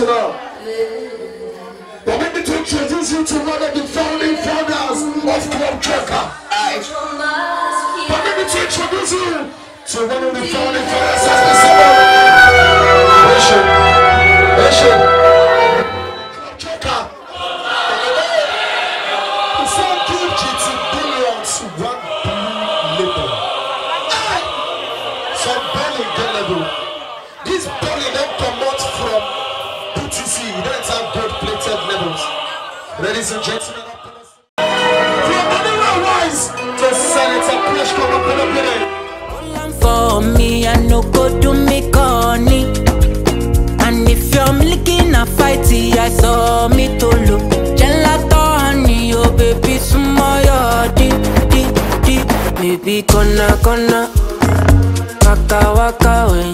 now. Permit me to introduce you to one of the founding fathers of Club Checker. Permit me to introduce you to one of the founding fathers of the Nation. Club Checker. The song give GT billions to one label. Some belly level. This belly don't come out from PTC. You don't have gold-plated levels. Ladies and gentlemen, from anywhere wise to Senator Push come up in a minute. For me, I no go do me corny. And if you're licking a fighty, I saw me to look. Gelato honey, oh baby, smile, deep. Baby, gonna waka when